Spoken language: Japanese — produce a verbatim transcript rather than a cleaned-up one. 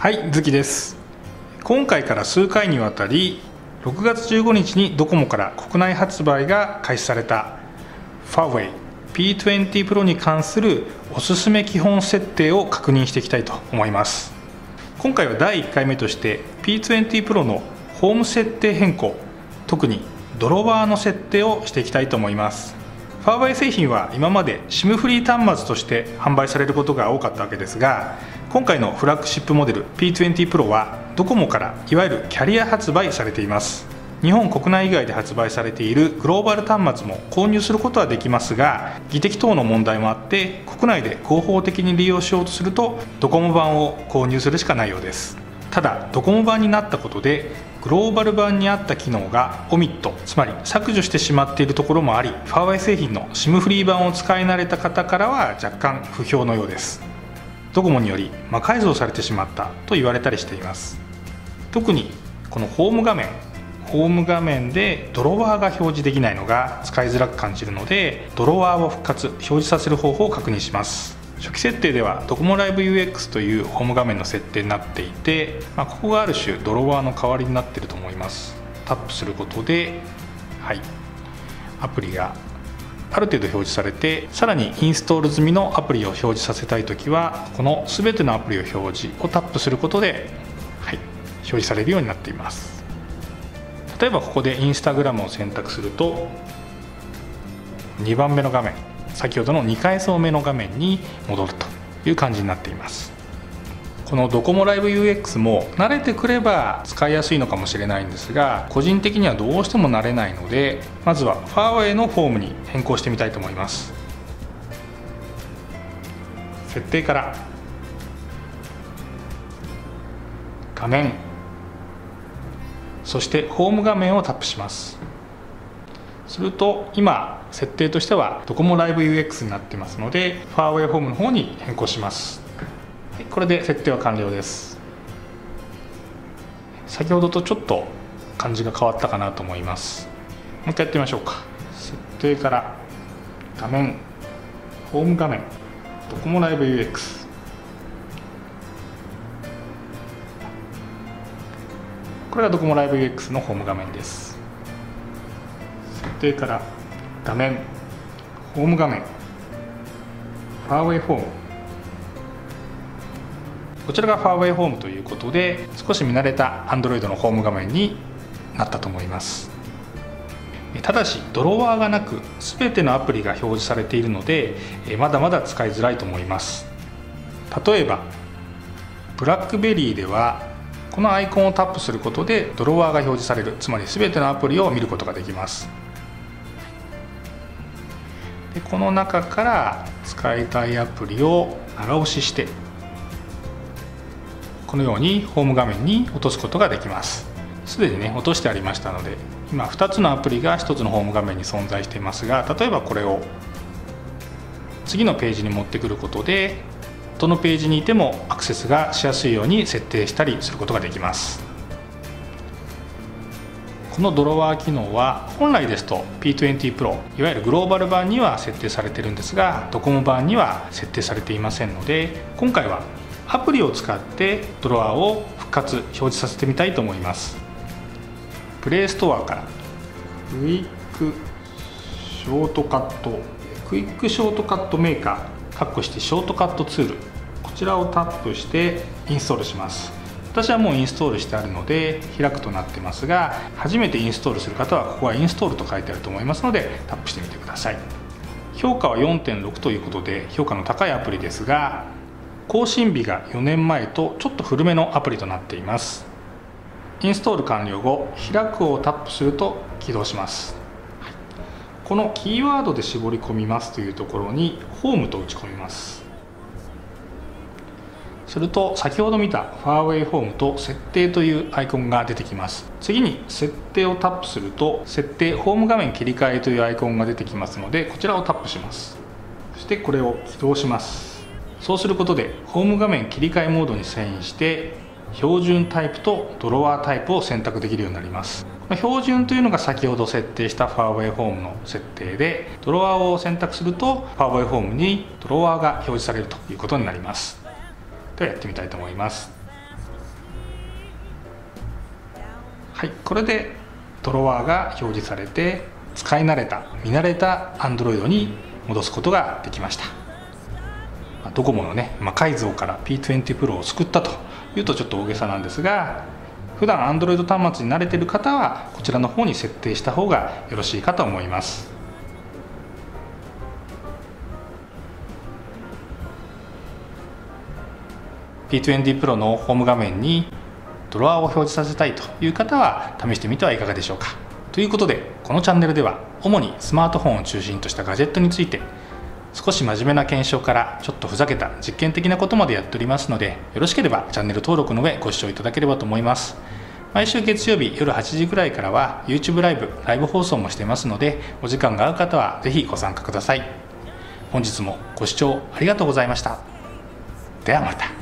はい、ズキです。今回から数回にわたりろくがつじゅうごにちにドコモから国内発売が開始されたファーウェイ ピーにじゅう プロ に関するおすすめ基本設定を確認していきたいと思います。今回はだいいっかいめとして ピーにじゅう プロ のホーム設定変更、特にドロワーの設定をしていきたいと思います。ファーウェイ製品は今まで シム フリー端末として販売されることが多かったわけですが、今回のフラッグシップモデル ピーにじゅう プロ はドコモからいわゆるキャリア発売されています。日本国内以外で発売されているグローバル端末も購入することはできますが、技的等の問題もあって国内で合法的に利用しようとするとドコモ版を購入するしかないようです。ただドコモ版になったことでグローバル版にあった機能がオミット、つまり削除してしまっているところもあり、ファーウェイ製品の シム フリー版を使い慣れた方からは若干不評のようです。ドコモにより魔改造されてしまったと言われたりしています。特にこのホーム画面ホーム画面でドロワーが表示できないのが使いづらく感じるので、ドロワーを復活表示させる方法を確認します。初期設定ではドコモライブ ユーエックス というホーム画面の設定になっていて、まあ、ここがある種ドロワーの代わりになっていると思います。タップすることで、はい、アプリがある程度表示されて、さらにインストール済みのアプリを表示させたいときはこの全てのアプリを表示をタップすることで、はい、表示されるようになっています。例えばここでインスタグラムを選択するとにばんめの画面、先ほどのにかい層目の画面に戻るという感じになっています。このドコモライブ ユーエックス も慣れてくれば使いやすいのかもしれないんですが、個人的にはどうしても慣れないので、まずはファーウェイのフォームに変更してみたいと思います。設定から画面、そしてホーム画面をタップします。すると今設定としてはドコモライブ ユーエックス になっていますので、ファーウェイホームの方に変更します。これで設定は完了です。先ほどとちょっと感じが変わったかなと思います。もう一回やってみましょうか。設定から画面、ホーム画面、ドコモライブ ユーエックス、これがドコモライブ ユーエックス のホーム画面です。設定から画面、ホーム画面、ファーウェイホーム、こちらがファーウェイホームということで、少し見慣れた Android のホーム画面になったと思います。ただしドロワーがなく全てのアプリが表示されているので、まだまだ使いづらいと思います。例えばブラックベリーではこのアイコンをタップすることでドロワーが表示される、つまり全てのアプリを見ることができます。でこの中から使いたいアプリを長押ししてこのようにホーム画面に落とすことができます。すでにね落としてありましたので、今ふたつのアプリがひとつのホーム画面に存在していますが、例えばこれを次のページに持ってくることでどのページにいてもアクセスがしやすいように設定したりすることができます。このドロワー機能は本来ですと ピーにじゅう プロ、いわゆるグローバル版には設定されているんですが、ドコモ版には設定されていませんので、今回はアプリを使ってドロワーを復活表示させてみたいと思います。プレイストアからクイックショートカットクイックショートカットメーカー括弧してショートカットツール、こちらをタップしてインストールします。私はもうインストールしてあるので開くとなってますが、初めてインストールする方はここはインストールと書いてあると思いますのでタップしてみてください。評価は よんてんろく ということで評価の高いアプリですが、更新日がよねんまえとちょっと古めのアプリとなっています。インストール完了後、開くをタップすると起動します。このキーワードで絞り込みますというところにホームと打ち込みます。すると先ほど見たファーウェイホームと設定というアイコンが出てきます。次に設定をタップすると設定ホーム画面切り替えというアイコンが出てきますので、こちらをタップします。そしてこれを起動します。そうすることでホーム画面切り替えモードに遷移して標準タイプとドロワータイプを選択できるようになります。標準というのが先ほど設定したファーウェイホームの設定で、ドロワーを選択するとファーウェイホームにドロワーが表示されるということになります。ではやってみたいと思います。 はい、これでドロワーが表示されて、使い慣れた見慣れた Android に戻すことができました。ドコモのね魔改造から ピートゥエンティー Pro を救ったというとちょっと大げさなんですが、普段 Android 端末に慣れている方はこちらの方に設定した方がよろしいかと思います。ピートゥエンティー Pro のホーム画面にドロワーを表示させたいという方は試してみてはいかがでしょうか。ということで、このチャンネルでは主にスマートフォンを中心としたガジェットについて、少し真面目な検証からちょっとふざけた実験的なことまでやっておりますので、よろしければチャンネル登録の上ご視聴いただければと思います。毎週月曜日夜はちじくらいからは YouTube ライブ、ライブ放送もしていますので、お時間が合う方はぜひご参加ください。本日もご視聴ありがとうございました。ではまた。